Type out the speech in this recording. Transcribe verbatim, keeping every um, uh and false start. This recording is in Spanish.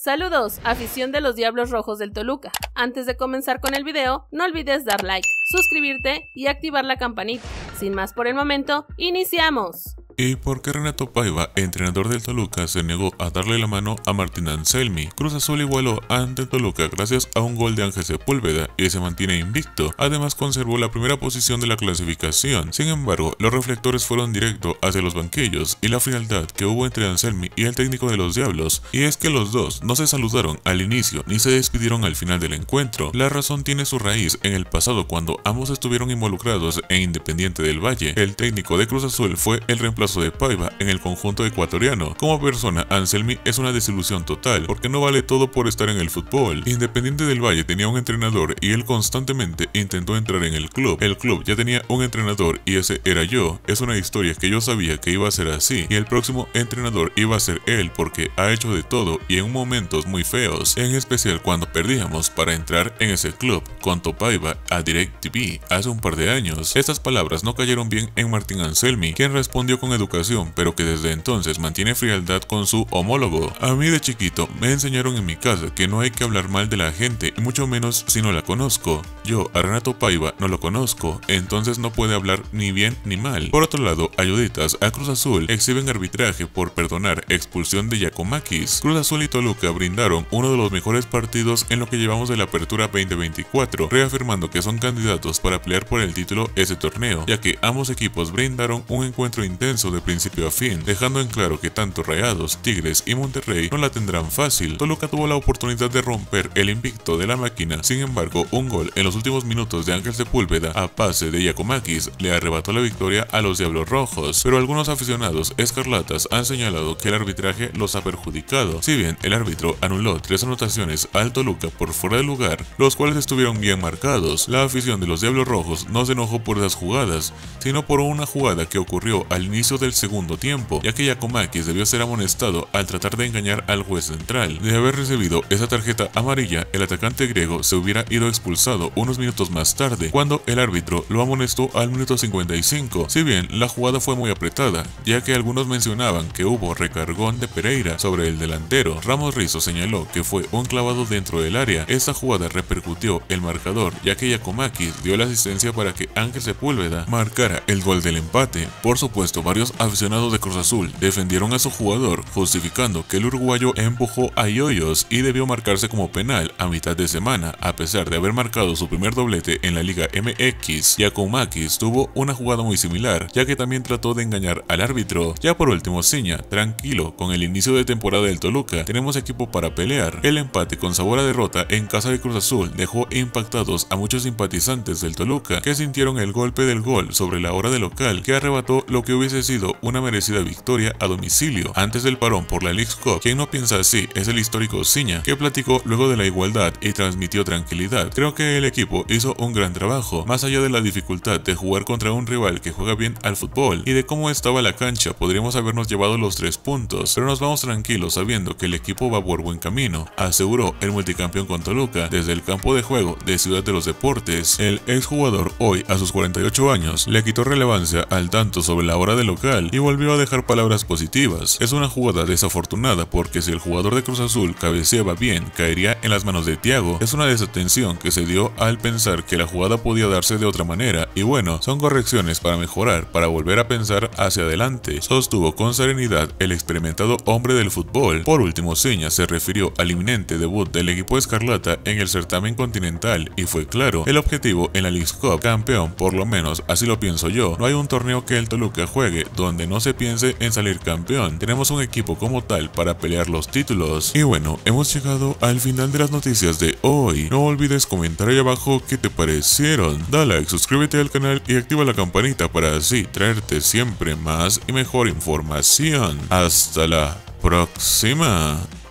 Saludos, afición de los Diablos Rojos del Toluca. Antes de comenzar con el video, no olvides dar like, suscribirte y activar la campanita. Sin más por el momento, ¡iniciamos! ¿Y por qué Renato Paiva, entrenador del Toluca, se negó a darle la mano a Martín Anselmi? Cruz Azul igualó ante Toluca gracias a un gol de Ángel Sepúlveda y se mantiene invicto. Además conservó la primera posición de la clasificación. Sin embargo, los reflectores fueron directo hacia los banquillos y la frialdad que hubo entre Anselmi y el técnico de los Diablos. Y es que los dos no se saludaron al inicio ni se despidieron al final del encuentro. La razón tiene su raíz en el pasado cuando ambos estuvieron involucrados en Independiente del Valle. El técnico de Cruz Azul fue el reemplazo de Paiva en el conjunto ecuatoriano. Como persona, Anselmi es una desilusión total, porque no vale todo por estar en el fútbol. Independiente del Valle tenía un entrenador y él constantemente intentó entrar en el club. El club ya tenía un entrenador y ese era yo. Es una historia que yo sabía que iba a ser así y el próximo entrenador iba a ser él porque ha hecho de todo y en momentos muy feos, en especial cuando perdíamos para entrar en ese club. Contó Paiva a DirecTV hace un par de años. Estas palabras no cayeron bien en Martín Anselmi, quien respondió con educación, pero que desde entonces mantiene frialdad con su homólogo. A mí de chiquito me enseñaron en mi casa que no hay que hablar mal de la gente y mucho menos si no la conozco. Yo a Renato Paiva no lo conozco, entonces no puede hablar ni bien ni mal. Por otro lado, ayuditas a Cruz Azul exhiben arbitraje por perdonar expulsión de Giacomakis. Cruz Azul y Toluca brindaron uno de los mejores partidos en lo que llevamos de la apertura veinte veinticuatro, reafirmando que son candidatos para pelear por el título ese torneo, ya que ambos equipos brindaron un encuentro intenso de principio a fin, dejando en claro que tanto Rayados, Tigres y Monterrey no la tendrán fácil. Toluca tuvo la oportunidad de romper el invicto de la máquina, sin embargo un gol en los últimos minutos de Ángel Sepúlveda a pase de Giacomakis le arrebató la victoria a los Diablos Rojos, pero algunos aficionados escarlatas han señalado que el arbitraje los ha perjudicado. Si bien el árbitro anuló tres anotaciones al Toluca por fuera de lugar, los cuales estuvieron bien marcados, la afición de los Diablos Rojos no se enojó por esas jugadas, sino por una jugada que ocurrió al inicio del segundo tiempo, ya que Giacomakis debió ser amonestado al tratar de engañar al juez central. De haber recibido esa tarjeta amarilla, el atacante griego se hubiera ido expulsado unos minutos más tarde, cuando el árbitro lo amonestó al minuto cincuenta y cinco. Si bien la jugada fue muy apretada, ya que algunos mencionaban que hubo recargón de Pereira sobre el delantero, Ramos Rizo señaló que fue un clavado dentro del área. Esta jugada repercutió el marcador, ya que Giacomakis dio la asistencia para que Ángel Sepúlveda marcara el gol del empate. Por supuesto, varios aficionados de Cruz Azul defendieron a su jugador, justificando que el uruguayo empujó a Yoyos y debió marcarse como penal a mitad de semana, a pesar de haber marcado su primer doblete en la Liga M X. Giacomakis tuvo una jugada muy similar, ya que también trató de engañar al árbitro. Ya por último, Ciña, tranquilo, con el inicio de temporada del Toluca, tenemos equipo para pelear. El empate con sabor a derrota en casa de Cruz Azul dejó impactados a muchos simpatizantes del Toluca, que sintieron el golpe del gol sobre la hora de local, que arrebató lo que hubiese sido una merecida victoria a domicilio antes del parón por la Leagues Cup. Quien no piensa así es el histórico Ciña, que platicó luego de la igualdad y transmitió tranquilidad. Creo que el equipo hizo un gran trabajo, más allá de la dificultad de jugar contra un rival que juega bien al fútbol y de cómo estaba la cancha, podríamos habernos llevado los tres puntos, pero nos vamos tranquilos sabiendo que el equipo va por buen camino, aseguró el multicampeón con Toluca desde el campo de juego de Ciudad de los Deportes. El exjugador, hoy a sus cuarenta y ocho años, le quitó relevancia al tanto sobre la hora de local y volvió a dejar palabras positivas. Es una jugada desafortunada porque si el jugador de Cruz Azul cabeceaba bien, caería en las manos de Thiago. Es una desatención que se dio al pensar que la jugada podía darse de otra manera y bueno, son correcciones para mejorar, para volver a pensar hacia adelante, sostuvo con serenidad el experimentado hombre del fútbol. Por último, Ciña se refirió al inminente debut del equipo escarlata en el certamen continental y fue claro, el objetivo en la Leagues Cup, campeón, por lo menos así lo pienso yo. No hay un torneo que el Toluca juegue donde no se piense en salir campeón. Tenemos un equipo como tal para pelear los títulos. Y bueno, hemos llegado al final de las noticias de hoy. No olvides comentar ahí abajo qué te parecieron. Dale like, suscríbete al canal y activa la campanita para así traerte siempre más y mejor información. Hasta la próxima.